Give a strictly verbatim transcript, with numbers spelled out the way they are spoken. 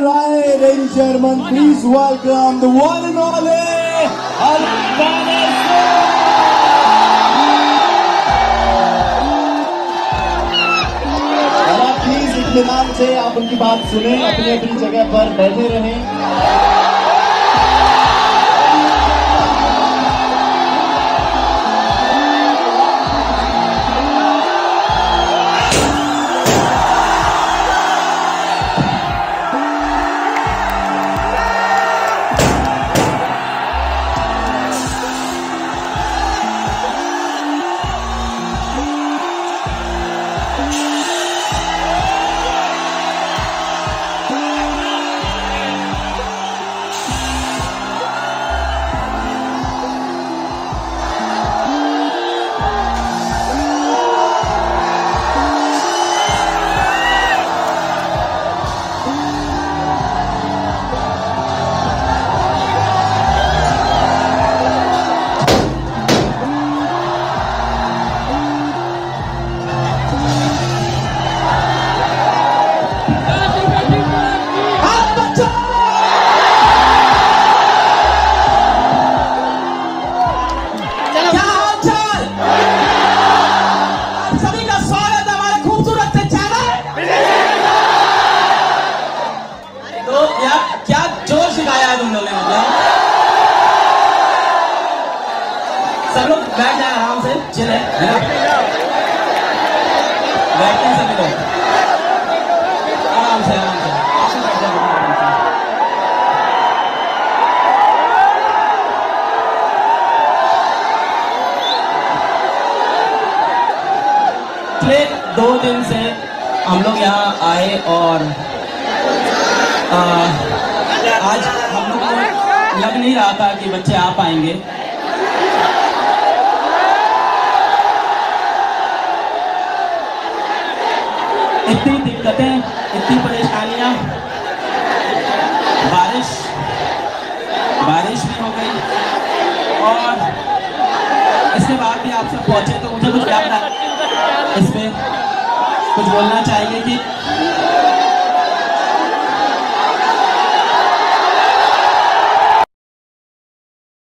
right, ladies and gentlemen, please welcome the one and only Albanese. और आप please इत्मीनान से आप उनकी बात सुने, अपनी अपनी जगह पर बैठे रहें। सब लोग बैठ जाए आराम से, चिल है, है ना? बैठते हैं सभी लोग आराम से आराम से बैठ जाए। पिछले दो दिन से हम लोग यहाँ आए और आ, आज हम लोग को लग नहीं रहा था कि बच्चे आ पाएंगे। इतनी दिक्कतें, इतनी परेशानियां, बारिश बारिश भी हो गई और इसके बाद भी आप सब पहुंचे तो मुझे कुछ याद इस पे कुछ बोलना चाहिए कि